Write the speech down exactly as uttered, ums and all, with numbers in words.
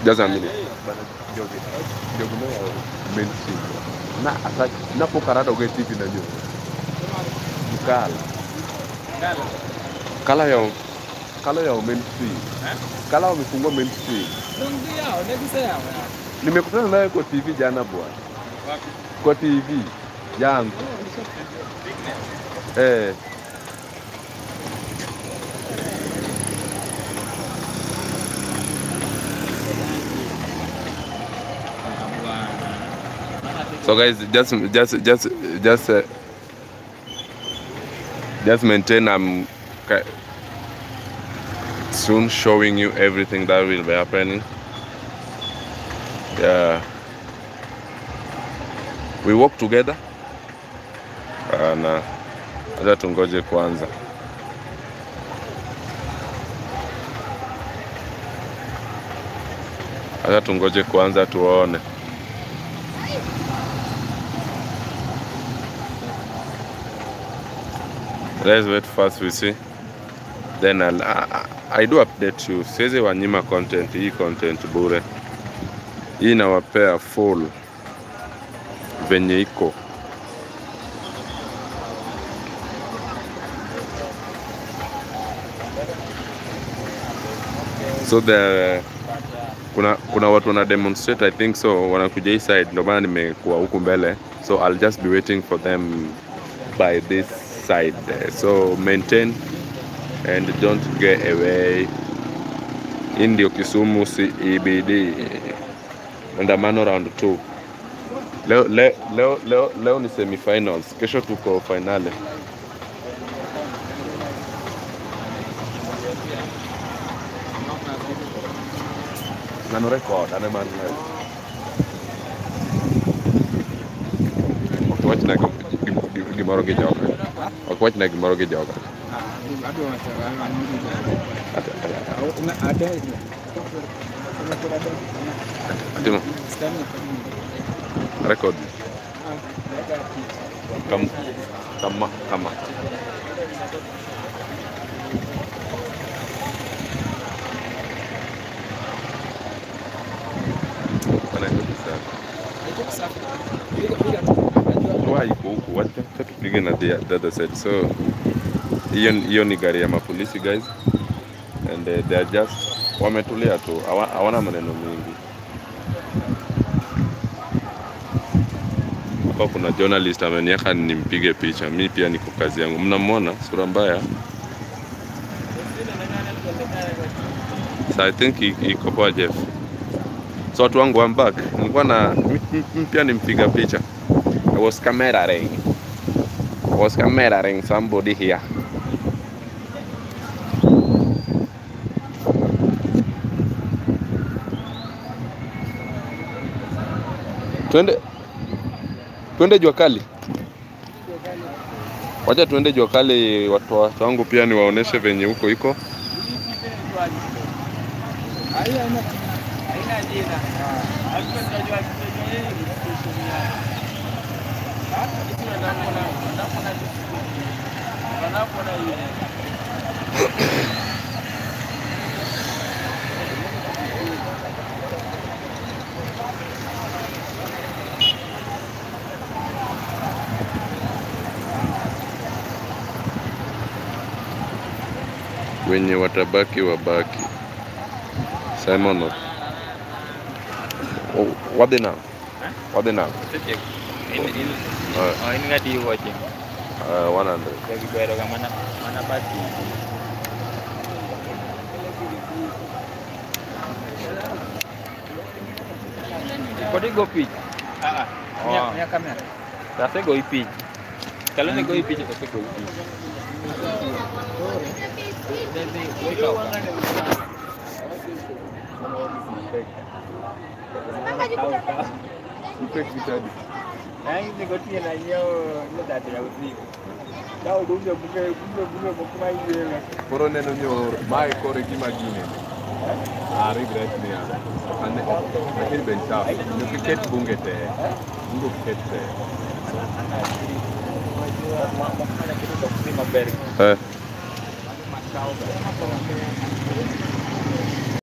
Just a minute. Jogo no mainstream. Na asa na pokarado ge T V na nyo. Kala. Kala. Kala ya kala ya mainstream. Eh? Kala wamefungua mainstream. Ndio yao, ndio yao. Nimekutana naye kwa T V jana bwana. Wapi? Kwa T V yangu. Eh. So guys, just just just just uh, just maintain. I'm soon showing you everything that will be happening. Yeah, we work together. Na acha tungoje kwanza. Acha tungoje kwanza tuone. Let's wait first, we see. Then I'll, I, I do update you. Siwezi wanyima content, hii content bure. Hii nawapea full venye iko. So the kuna kuna watu wana demonstrate, I think so, wanakuja hii side, ndio maana nimekuwa huku mbele. So I'll just be waiting for them by this side. So maintain and don't get away. In the Kisumu C E B D Maandamano round two. Leo leo leo leo, leo ni semi-finals. Kesho tuko finale. Nano record ane man. Watch na gimoro gi joga. Ok watch na gimoro gi joga. Atimo. Record. Kam kama kama. Why you what tupige na the other side. So hiyo hiyo ni gari ya mapolisi guys, and uh, they are just wametulia tu, hawana maneno mingi. Hapa kuna journalist ameniaka nimpige picha, mimi pia niko kazi yangu. Mnamwona sura mbaya? So I think iko kwa Jeff. So watu wangu, I'm back. Nilikuwa na pia nimpiga picha. I was camera ring. I was camera ring somebody here. Twende twende jua kali. Wacha tuende jua kali, watu wangu pia niwaoneshe venye huko iko. Wenye watabaki wabaki. Simon. Oh, what they now? Huh? What they now? In in uh, oh, in ngadi watching. Uh, one hundred. Lagi bayar ke mana? Mana pasti. Kau dia go pitch. Ah ah. Punya punya kamera. Saya go pitch. Kalau ni go pitch, saya go pitch. Ai negotia na yao no data ya usiku. Dao dunga buke bunga bunga bokuma yele. Korone no nyo mai kore kimagine. Ah regret ni ya. Ane lakini benta. Ni ticket bungete. Bungo kete. Eh.